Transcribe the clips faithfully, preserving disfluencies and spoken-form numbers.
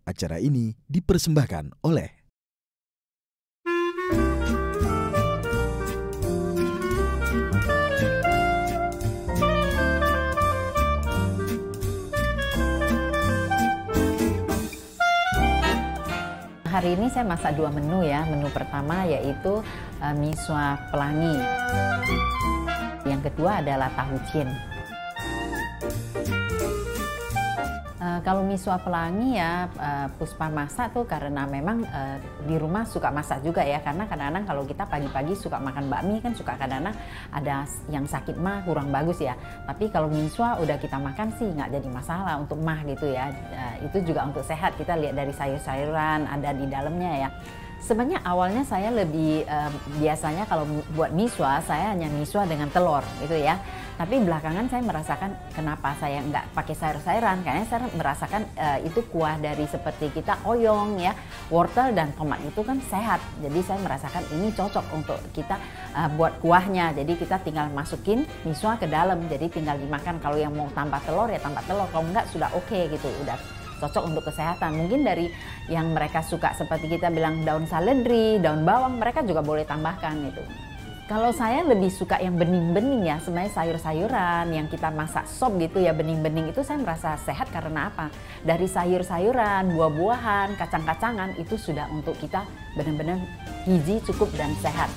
Acara ini dipersembahkan oleh Hari ini saya masak dua menu ya. Menu pertama yaitu uh, misua pelangi. Yang kedua adalah tahu cien. Uh, kalau misua pelangi ya uh, Puspa masak tuh karena memang uh, di rumah suka masak juga ya, karena kadang-kadang kalau kita pagi-pagi suka makan bakmi kan suka kadang-kadang ada yang sakit mah kurang bagus ya. Tapi kalau misua udah kita makan sih nggak jadi masalah untuk mah gitu ya. Uh, itu juga untuk sehat, kita lihat dari sayur-sayuran ada di dalamnya ya. Sebenarnya awalnya saya lebih uh, biasanya kalau buat misua saya hanya misua dengan telur gitu ya. Tapi belakangan saya merasakan kenapa saya nggak pakai sayur-sayuran, karena saya merasakan uh, itu kuah dari seperti kita oyong ya, wortel dan tomat itu kan sehat. Jadi saya merasakan ini cocok untuk kita uh, buat kuahnya. Jadi kita tinggal masukin misua ke dalam, jadi tinggal dimakan. Kalau yang mau tambah telur ya tambah telur, kalau nggak sudah oke okay, gitu, udah cocok untuk kesehatan. Mungkin dari yang mereka suka seperti kita bilang daun seledri, daun bawang, mereka juga boleh tambahkan gitu. Kalau saya lebih suka yang bening-bening ya, sebenarnya sayur-sayuran yang kita masak sop gitu ya, bening-bening itu saya merasa sehat karena apa? Dari sayur-sayuran, buah-buahan, kacang-kacangan itu sudah untuk kita benar-benar gizi cukup dan sehat.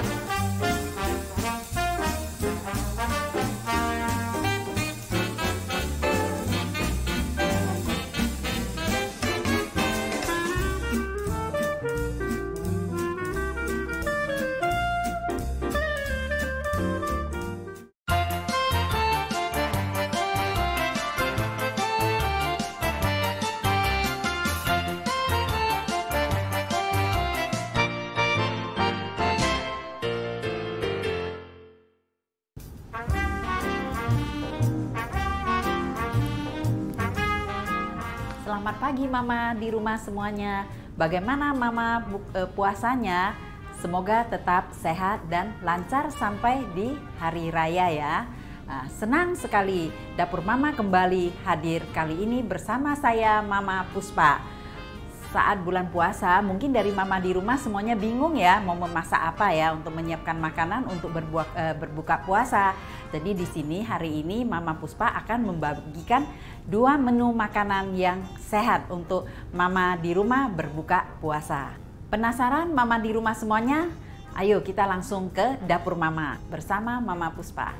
Selamat pagi Mama di rumah semuanya. Bagaimana Mama puasanya? Semoga tetap sehat dan lancar sampai di hari raya ya. Nah, senang sekali Dapur Mama kembali hadir kali ini bersama saya Mama Puspa. Saat bulan puasa mungkin dari Mama di rumah semuanya bingung ya mau memasak apa ya untuk menyiapkan makanan untuk berbuka, uh, berbuka puasa. Jadi di sini hari ini Mama Puspa akan membagikan dua menu makanan yang sehat untuk Mama di rumah berbuka puasa. Penasaran Mama di rumah semuanya? Ayo kita langsung ke dapur Mama bersama Mama Puspa.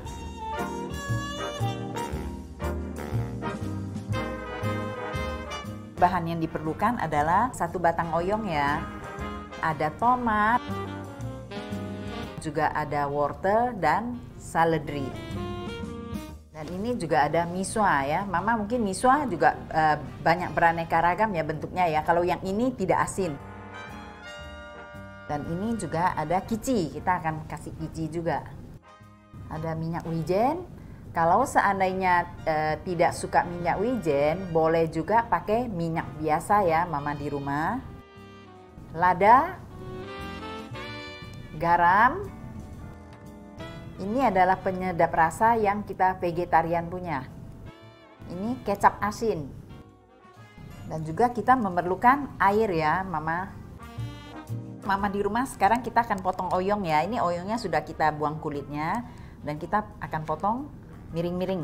Bahan yang diperlukan adalah satu batang oyong ya, ada tomat, juga ada wortel dan seledri. Dan ini juga ada misua ya, Mama mungkin misua juga uh, banyak beraneka ragam ya bentuknya ya. Kalau yang ini tidak asin. Dan ini juga ada kici, kita akan kasih kici juga. Ada minyak wijen. Kalau seandainya e, tidak suka minyak wijen, boleh juga pakai minyak biasa ya Mama di rumah. Lada, garam. Ini adalah penyedap rasa yang kita vegetarian punya. Ini kecap asin. Dan juga kita memerlukan air ya Mama. Mama di rumah sekarang kita akan potong oyong ya. Ini oyongnya sudah kita buang kulitnya. Dan kita akan potong miring-miring.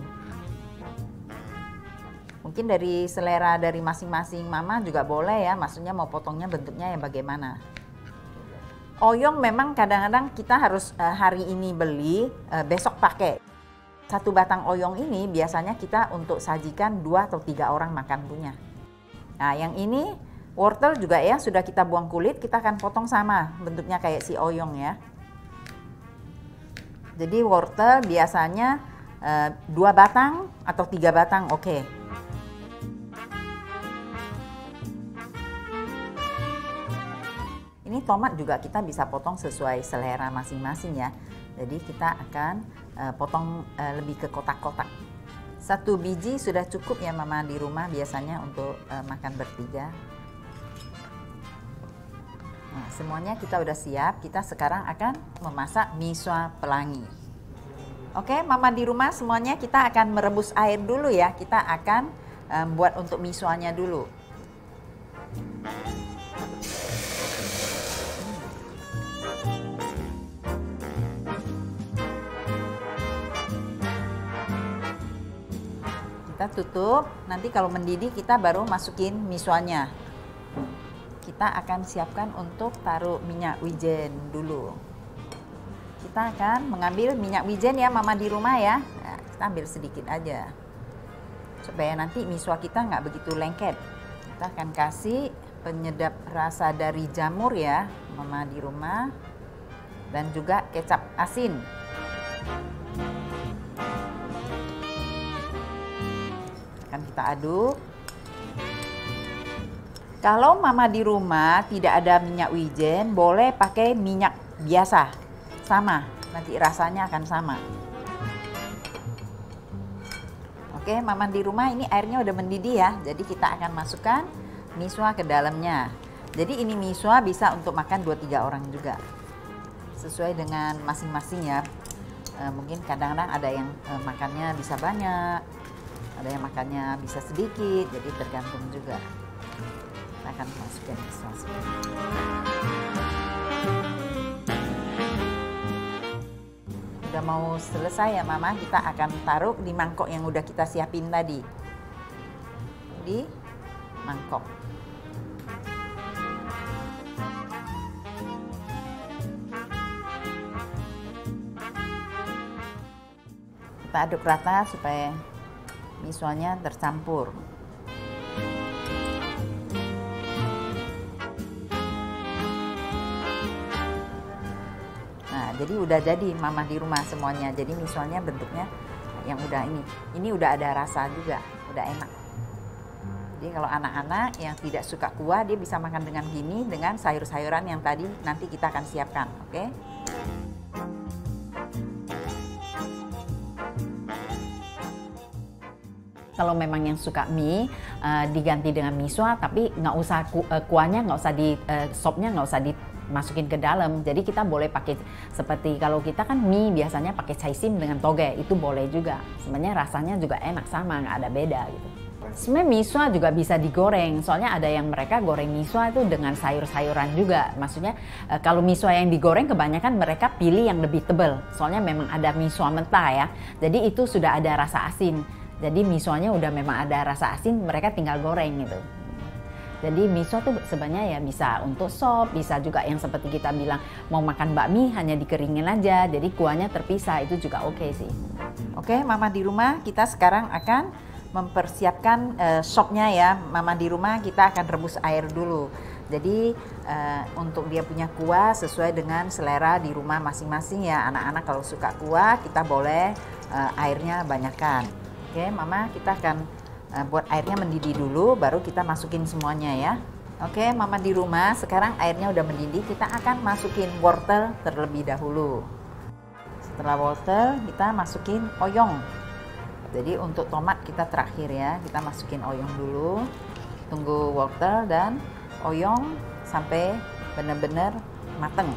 Mungkin dari selera dari masing-masing Mama juga boleh ya, maksudnya mau potongnya bentuknya yang bagaimana. Oyong memang kadang-kadang kita harus uh, hari ini beli, uh, besok pakai. Satu batang oyong ini biasanya kita untuk sajikan dua atau tiga orang makan punya. Nah yang ini wortel juga ya, sudah kita buang kulit, kita akan potong sama bentuknya kayak si oyong ya. Jadi wortel biasanya Uh, dua batang atau tiga batang oke. Okay. Ini tomat juga kita bisa potong sesuai selera masing-masing ya. Jadi kita akan uh, potong uh, lebih ke kotak-kotak. Satu biji sudah cukup ya Mama di rumah biasanya untuk uh, makan bertiga. Nah, semuanya kita udah siap. Kita sekarang akan memasak misua pelangi. Oke, Mama di rumah semuanya kita akan merebus air dulu ya. Kita akan um, buat untuk misuanya dulu. Kita tutup, nanti kalau mendidih kita baru masukin miswanya. Kita akan siapkan untuk taruh minyak wijen dulu. Kita akan mengambil minyak wijen ya mama di rumah ya. Nah, kita ambil sedikit aja. Supaya nanti miswa kita nggak begitu lengket. Kita akan kasih penyedap rasa dari jamur ya mama di rumah. Dan juga kecap asin. Akan kita aduk. Kalau mama di rumah tidak ada minyak wijen, boleh pakai minyak biasa. Sama, nanti rasanya akan sama. Oke, mama di rumah ini airnya udah mendidih ya. Jadi kita akan masukkan miswa ke dalamnya. Jadi ini miswa bisa untuk makan dua tiga orang juga. Sesuai dengan masing-masing ya. E, mungkin kadang-kadang ada yang e, makannya bisa banyak, ada yang makannya bisa sedikit, jadi tergantung juga. Kita akan masukkan miswa. Udah mau selesai ya mama, kita akan taruh di mangkok yang udah kita siapin tadi. Di mangkok. Kita aduk rata supaya miswanya tercampur. Nah, jadi udah jadi mama di rumah semuanya. Jadi miswanya bentuknya yang udah ini. Ini udah ada rasa juga, udah enak. Jadi kalau anak-anak yang tidak suka kuah, dia bisa makan dengan gini, dengan sayur-sayuran yang tadi nanti kita akan siapkan, oke? Okay? Kalau memang yang suka mie uh, diganti dengan miswa, tapi nggak usah ku, uh, kuahnya nggak usah di uh, sopnya nggak usah dimasukin ke dalam. Jadi kita boleh pakai seperti kalau kita kan mie biasanya pakai caisim dengan toge, itu boleh juga. Sebenarnya rasanya juga enak sama, nggak ada beda gitu. Sebenarnya miswa juga bisa digoreng, soalnya ada yang mereka goreng miswa itu dengan sayur-sayuran juga. Maksudnya uh, kalau miswa yang digoreng kebanyakan mereka pilih yang lebih tebal, soalnya memang ada miswa mentah ya. Jadi itu sudah ada rasa asin. Jadi miswanya udah memang ada rasa asin, mereka tinggal goreng gitu. Jadi miswa tuh sebenarnya ya bisa untuk sop, bisa juga yang seperti kita bilang mau makan bakmi hanya dikeringin aja, jadi kuahnya terpisah, itu juga oke okay sih. Oke, mama di rumah kita sekarang akan mempersiapkan uh, sopnya ya. Mama di rumah kita akan rebus air dulu. Jadi uh, untuk dia punya kuah sesuai dengan selera di rumah masing-masing ya. Anak-anak kalau suka kuah kita boleh uh, airnya banyakkan. Oke, mama kita akan uh, buat airnya mendidih dulu, baru kita masukin semuanya ya. Oke, mama di rumah sekarang airnya udah mendidih, kita akan masukin wortel terlebih dahulu. Setelah wortel kita masukin oyong. Jadi untuk tomat kita terakhir ya, kita masukin oyong dulu. Tunggu wortel dan oyong sampai benar-benar mateng.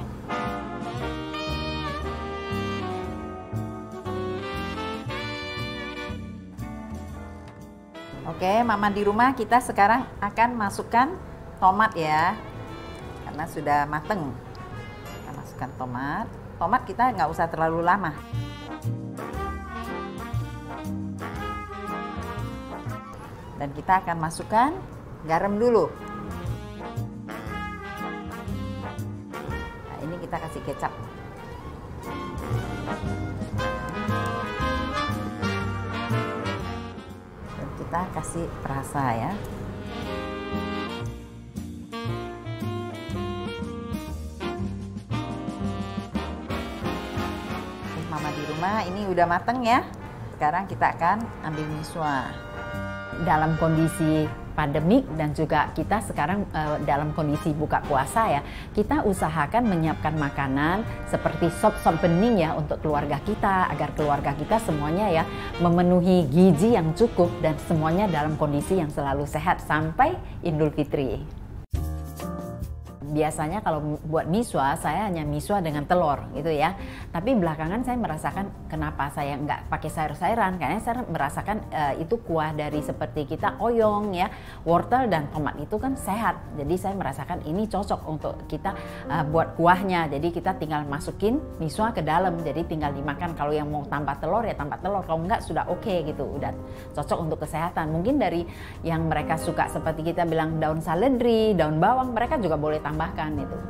Oke, mama di rumah kita sekarang akan masukkan tomat ya, karena sudah mateng. Kita masukkan tomat. Tomat kita nggak usah terlalu lama. Dan kita akan masukkan garam dulu. Nah, ini kita kasih kecap. Kita kasih perasa ya. Oke, mama di rumah ini udah mateng ya. Sekarang kita akan ambil miswa. Dalam kondisi pandemik dan juga kita sekarang uh, dalam kondisi buka puasa ya, kita usahakan menyiapkan makanan seperti sop-sop bening ya untuk keluarga kita, agar keluarga kita semuanya ya memenuhi gizi yang cukup dan semuanya dalam kondisi yang selalu sehat sampai Idul Fitri. biasanya kalau buat miswa saya hanya miswa dengan telur gitu ya. Tapi belakangan saya merasakan kenapa saya nggak pakai sayur-sayuran, karena saya merasakan uh, itu kuah dari seperti kita oyong ya, wortel dan tomat itu kan sehat. Jadi saya merasakan ini cocok untuk kita uh, buat kuahnya. Jadi kita tinggal masukin miswa ke dalam, jadi tinggal dimakan. Kalau yang mau tambah telur ya tambah telur, kalau enggak sudah oke okay, gitu, udah cocok untuk kesehatan. Mungkin dari yang mereka suka seperti kita bilang daun seledri, daun bawang, mereka juga boleh tambahkan itu.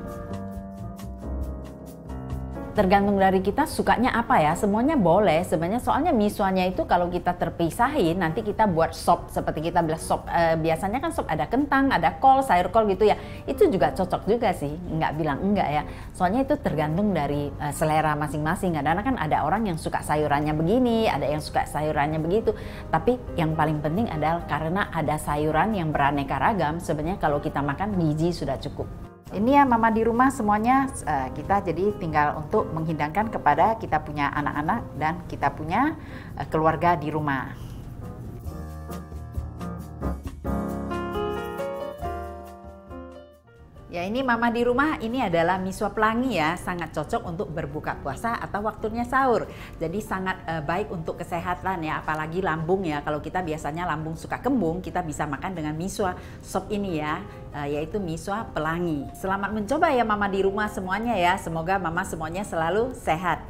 Tergantung dari kita sukanya apa ya, semuanya boleh sebenarnya. Soalnya miswanya itu kalau kita terpisahin nanti kita buat sop, seperti kita bilang sop eh, biasanya kan sop ada kentang, ada kol, sayur kol gitu ya, itu juga cocok juga sih, nggak bilang enggak ya. Soalnya itu tergantung dari eh, selera masing-masing. Kadang-kadang kan ada orang yang suka sayurannya begini, ada yang suka sayurannya begitu, tapi yang paling penting adalah karena ada sayuran yang beraneka ragam, sebenarnya kalau kita makan gizi sudah cukup. Ini ya mama di rumah semuanya uh, kita jadi tinggal untuk menghidangkan kepada kita punya anak-anak dan kita punya uh, keluarga di rumah. Ya, ini mama di rumah, ini adalah miswa pelangi ya, sangat cocok untuk berbuka puasa atau waktunya sahur. Jadi sangat uh, baik untuk kesehatan ya, apalagi lambung ya. Kalau kita biasanya lambung suka kembung, kita bisa makan dengan miswa sop ini ya, uh, yaitu miswa pelangi. Selamat mencoba ya mama di rumah semuanya ya. Semoga mama semuanya selalu sehat.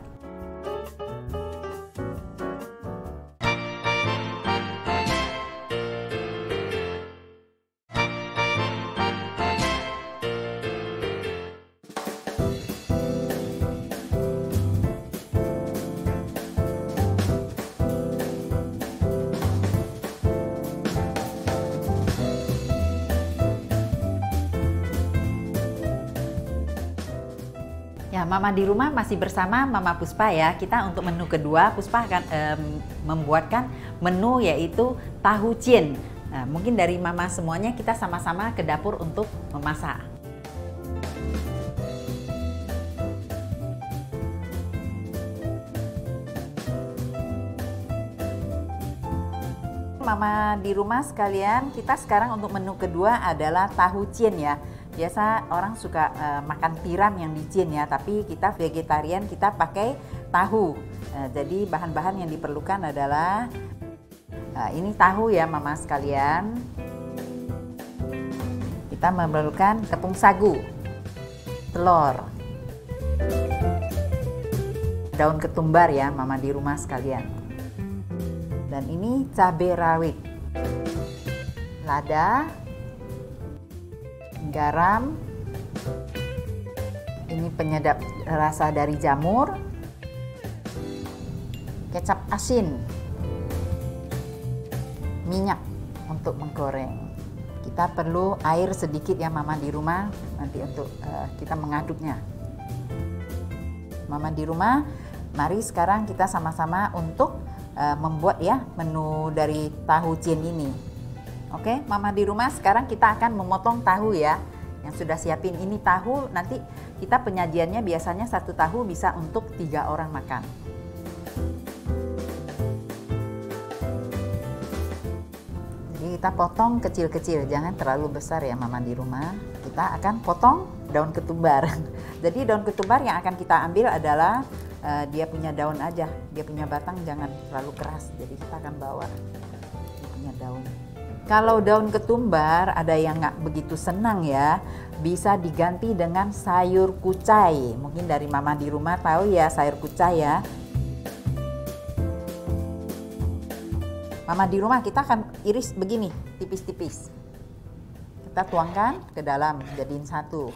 Ya, mama di rumah masih bersama Mama Puspa ya. Kita untuk menu kedua, Puspa akan um, membuatkan menu yaitu tahu cien. Nah, mungkin dari mama semuanya kita sama-sama ke dapur untuk memasak. Mama di rumah sekalian, kita sekarang untuk menu kedua adalah tahu cien ya. Biasa orang suka uh, makan tiram yang dicien ya, tapi kita vegetarian, kita pakai tahu. Uh, jadi bahan-bahan yang diperlukan adalah uh, ini tahu ya mama sekalian. Kita memerlukan tepung sagu, telur, daun ketumbar ya mama di rumah sekalian. Dan ini cabai rawit, lada, garam, ini penyedap rasa dari jamur, kecap asin, minyak untuk menggoreng. Kita perlu air sedikit ya mama di rumah nanti untuk uh, kita mengaduknya. Mama di rumah, mari sekarang kita sama-sama untuk uh, membuat ya menu dari tahu cien ini. Oke, mama di rumah sekarang kita akan memotong tahu ya. Yang sudah siapin ini tahu, nanti kita penyajiannya biasanya satu tahu bisa untuk tiga orang makan. Jadi kita potong kecil-kecil, jangan terlalu besar ya mama di rumah. Kita akan potong daun ketumbar. Jadi daun ketumbar yang akan kita ambil adalah uh, dia punya daun aja, dia punya batang jangan terlalu keras. Jadi kita akan bawa dia punya daun. Kalau daun ketumbar ada yang nggak begitu senang ya, bisa diganti dengan sayur kucai. Mungkin dari mama di rumah tahu ya sayur kucai ya. Mama di rumah kita akan iris begini, tipis-tipis. Kita tuangkan ke dalam, jadiin satu.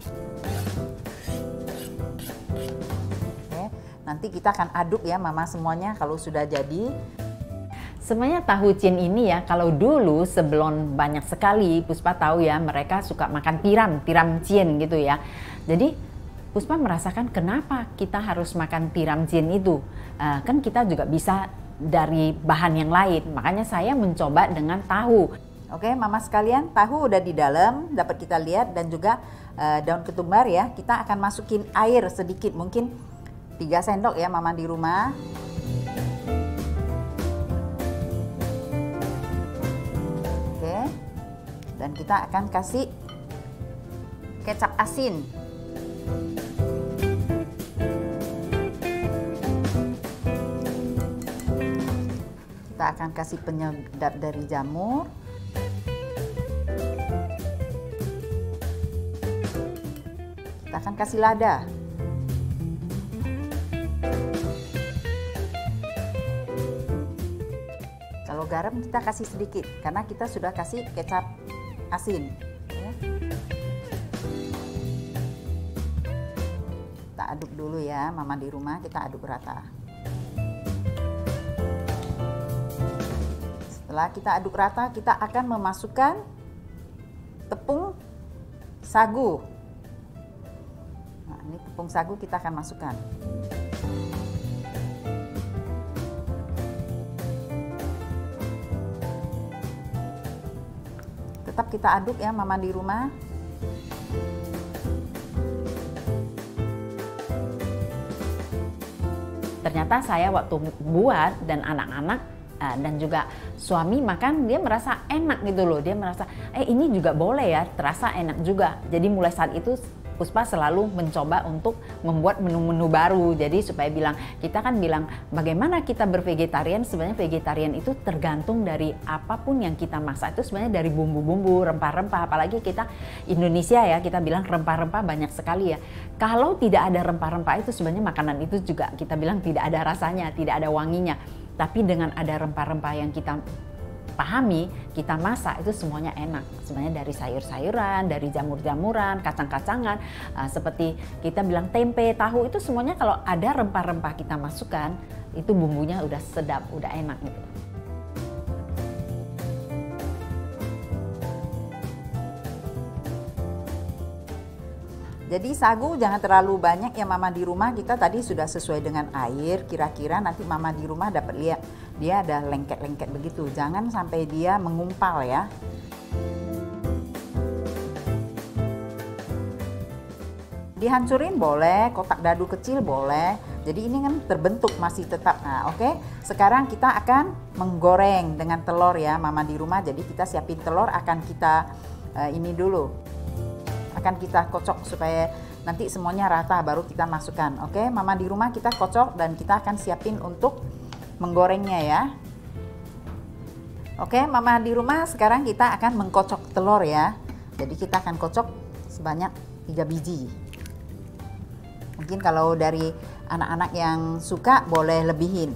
Oke, nanti kita akan aduk ya mama semuanya kalau sudah jadi. Sebenarnya tahu cien ini ya, kalau dulu sebelum banyak sekali Puspa tahu ya mereka suka makan tiram, tiram cien gitu ya. Jadi Puspa merasakan kenapa kita harus makan tiram cien itu. Uh, kan kita juga bisa dari bahan yang lain, makanya saya mencoba dengan tahu. Oke mama sekalian, tahu udah di dalam, dapat kita lihat, dan juga uh, daun ketumbar ya. Kita akan masukin air sedikit, mungkin tiga sendok ya mama di rumah. Dan kita akan kasih kecap asin. Kita akan kasih penyedap dari jamur. Kita akan kasih lada. Kalau garam kita kasih sedikit karena kita sudah kasih kecap asin. Ya. Kita aduk dulu ya, Mama di rumah, kita aduk rata. Setelah kita aduk rata, kita akan memasukkan tepung sagu. Nah, ini tepung sagu kita akan masukkan. Tetap kita aduk ya, Mama di rumah. Ternyata saya waktu buat dan anak-anak dan juga suami makan, dia merasa enak gitu loh. Dia merasa, eh ini juga boleh ya, terasa enak juga. Jadi mulai saat itu Puspa selalu mencoba untuk membuat menu-menu baru. Jadi supaya bilang, kita kan bilang bagaimana kita bervegetarian, sebenarnya vegetarian itu tergantung dari apapun yang kita masak. Itu sebenarnya dari bumbu-bumbu, rempah-rempah. Apalagi kita Indonesia ya, kita bilang rempah-rempah banyak sekali ya. Kalau tidak ada rempah-rempah itu sebenarnya makanan itu juga kita bilang tidak ada rasanya, tidak ada wanginya. Tapi dengan ada rempah-rempah yang kita pahami, kita masak itu semuanya enak. Sebenarnya dari sayur-sayuran, dari jamur-jamuran, kacang-kacangan, uh, seperti kita bilang tempe, tahu, itu semuanya kalau ada rempah-rempah kita masukkan, itu bumbunya udah sedap, udah enak gitu. Jadi sagu jangan terlalu banyak ya Mama di rumah. Kita tadi sudah sesuai dengan air, kira-kira nanti Mama di rumah dapat lihat dia ada lengket-lengket begitu. Jangan sampai dia mengumpal ya. Dihancurin boleh, kotak dadu kecil boleh. Jadi ini kan terbentuk masih tetap. Nah, oke. Okay. Sekarang kita akan menggoreng dengan telur ya Mama di rumah. Jadi kita siapin telur, akan kita uh, ini dulu. Akan kita kocok supaya nanti semuanya rata baru kita masukkan. Oke, Mama di rumah kita kocok dan kita akan siapin untuk menggorengnya ya. Oke, Mama di rumah sekarang kita akan mengkocok telur ya. Jadi kita akan kocok sebanyak tiga biji. Mungkin kalau dari anak-anak yang suka boleh lebihin.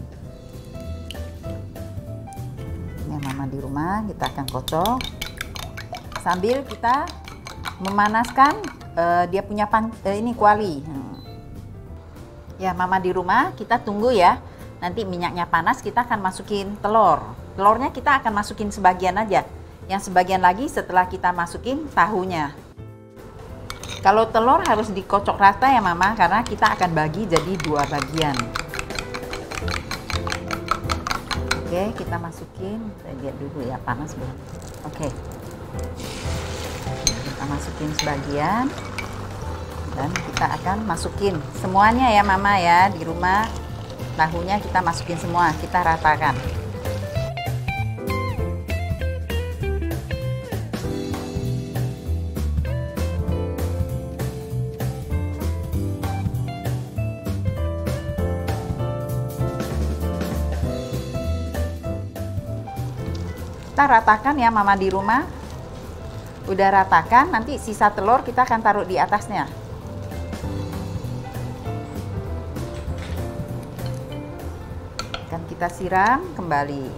Ini Mama di rumah kita akan kocok sambil kita memanaskan uh, dia punya pan, uh, ini kuali. Hmm. Ya Mama di rumah kita tunggu ya. Nanti minyaknya panas kita akan masukin telur. Telurnya kita akan masukin sebagian aja. Yang sebagian lagi setelah kita masukin tahunya. Kalau telur harus dikocok rata ya Mama, karena kita akan bagi jadi dua bagian. Oke, kita masukin. Saya lihat dulu ya panas belum. Oke. Kita masukin sebagian dan kita akan masukin semuanya ya Mama ya di rumah. Tahunya kita masukin semua, kita ratakan. Kita ratakan ya Mama di rumah. Udah ratakan, nanti sisa telur kita akan taruh di atasnya. Akan kita siram kembali.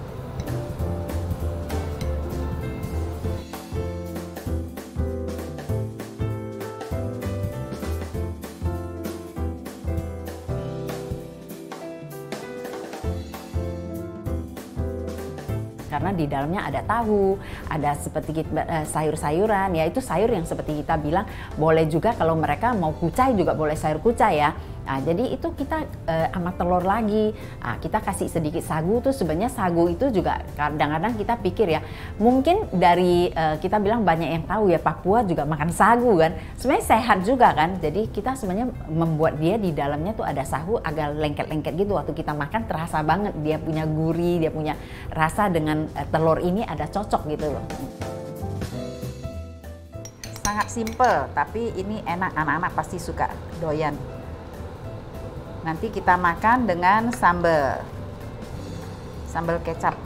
Karena di dalamnya ada tahu, ada seperti sayur-sayuran, ya itu sayur yang seperti kita bilang boleh juga kalau mereka mau kucai juga boleh sayur kucai ya. Nah, jadi itu kita eh, sama telur lagi, nah, kita kasih sedikit sagu tuh sebenarnya sagu itu juga kadang-kadang kita pikir ya mungkin dari eh, kita bilang banyak yang tahu ya Papua juga makan sagu kan, sebenarnya sehat juga kan. Jadi kita sebenarnya membuat dia di dalamnya tuh ada sagu agak lengket-lengket gitu, waktu kita makan terasa banget dia punya gurih, dia punya rasa dengan eh, telur ini ada cocok gitu loh. Sangat simple, tapi ini enak, anak-anak pasti suka, doyan. Nanti kita makan dengan sambal, sambal kecap.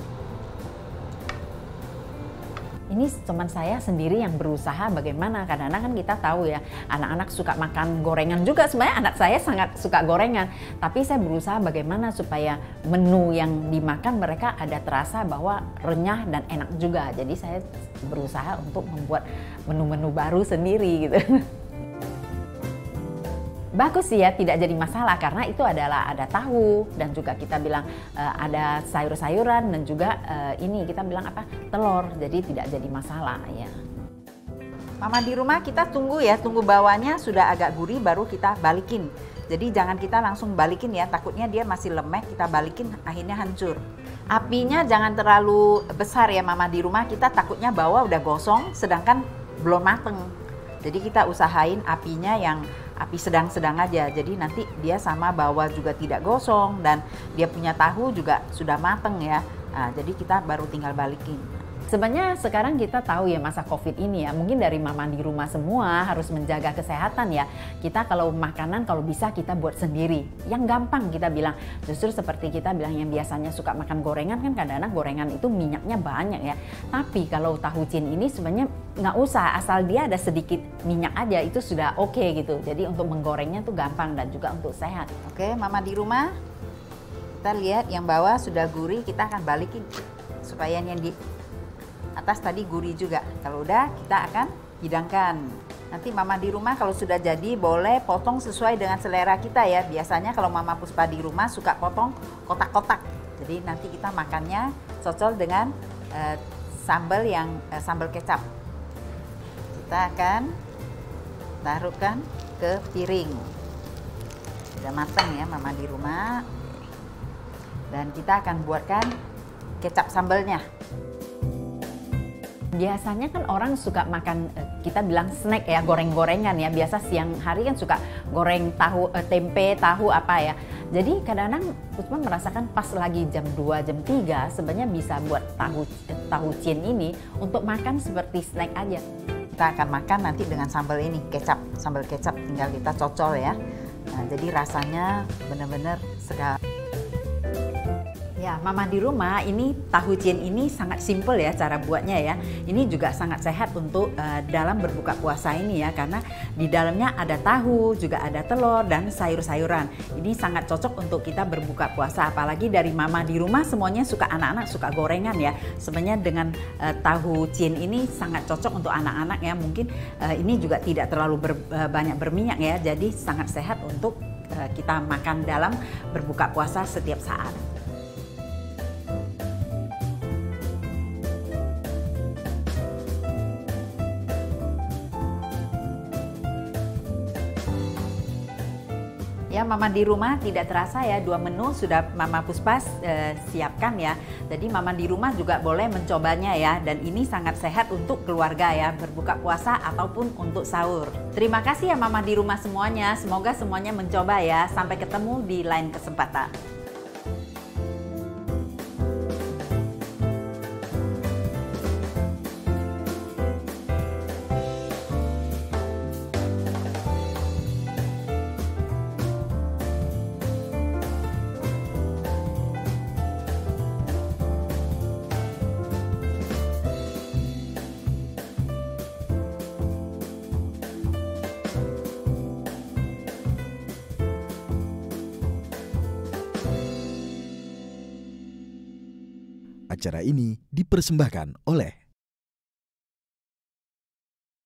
Ini teman saya sendiri yang berusaha bagaimana, kadang-kadang kan kita tahu ya anak-anak suka makan gorengan juga, sebenarnya anak saya sangat suka gorengan, tapi saya berusaha bagaimana supaya menu yang dimakan mereka ada terasa bahwa renyah dan enak juga. Jadi saya berusaha untuk membuat menu-menu baru sendiri gitu. Bagus sih ya, tidak jadi masalah karena itu adalah ada tahu dan juga kita bilang uh, ada sayur-sayuran dan juga uh, ini kita bilang apa telur, jadi tidak jadi masalah ya. Mama di rumah kita tunggu ya, tunggu bawahnya sudah agak gurih baru kita balikin. Jadi jangan kita langsung balikin ya, takutnya dia masih lemek, kita balikin akhirnya hancur. Apinya jangan terlalu besar ya Mama di rumah, kita takutnya bawah udah gosong sedangkan belum mateng. Jadi kita usahain apinya yang api sedang-sedang aja, jadi nanti dia sama bawah juga tidak gosong dan dia punya tahu juga sudah mateng ya. Nah, jadi kita baru tinggal balikin. Sebenarnya sekarang kita tahu ya masa COVID ini ya, mungkin dari mama di rumah semua harus menjaga kesehatan ya. Kita kalau makanan kalau bisa kita buat sendiri, yang gampang kita bilang. Justru seperti kita bilang yang biasanya suka makan gorengan kan kadang-kadang gorengan itu minyaknya banyak ya. Tapi kalau tahu cin ini sebenarnya nggak usah, asal dia ada sedikit minyak aja itu sudah oke okay gitu. Jadi untuk menggorengnya tuh gampang dan juga untuk sehat. Oke, mama di rumah kita lihat yang bawah sudah gurih, kita akan balikin supaya yang di atas tadi gurih juga. Kalau udah kita akan hidangkan. Nanti mama di rumah kalau sudah jadi boleh potong sesuai dengan selera kita ya. Biasanya kalau mama Puspa di rumah suka potong kotak-kotak. Jadi nanti kita makannya cocol dengan uh, sambal yang uh, sambal kecap. Kita akan taruhkan ke piring. Sudah matang ya mama di rumah. Dan kita akan buatkan kecap sambalnya. Biasanya kan orang suka makan, kita bilang snack ya, goreng-gorengan ya. Biasa siang hari kan suka goreng tahu, tempe, tahu apa ya. Jadi kadang-kadang Puspa merasakan pas lagi jam dua, jam tiga sebenarnya bisa buat tahu tahu cin ini untuk makan seperti snack aja. Kita akan makan nanti dengan sambal ini, kecap, sambal kecap tinggal kita cocol ya. Nah, jadi rasanya benar-benar segar. Ya, mama di rumah ini tahu cin ini sangat simple ya cara buatnya ya. Ini juga sangat sehat untuk uh, dalam berbuka puasa ini ya, karena di dalamnya ada tahu, juga ada telur dan sayur-sayuran. Ini sangat cocok untuk kita berbuka puasa, apalagi dari mama di rumah semuanya suka, anak-anak suka gorengan ya. Sebenarnya dengan uh, tahu cin ini sangat cocok untuk anak-anak ya. Mungkin uh, ini juga tidak terlalu ber, uh, banyak berminyak ya, jadi sangat sehat untuk uh, kita makan dalam berbuka puasa setiap saat. Ya, mama di rumah tidak terasa ya, dua menu sudah mama Puspa eh, siapkan ya. Jadi mama di rumah juga boleh mencobanya ya, dan ini sangat sehat untuk keluarga ya, berbuka puasa ataupun untuk sahur. Terima kasih ya mama di rumah semuanya, semoga semuanya mencoba ya. Sampai ketemu di lain kesempatan. Acara ini dipersembahkan oleh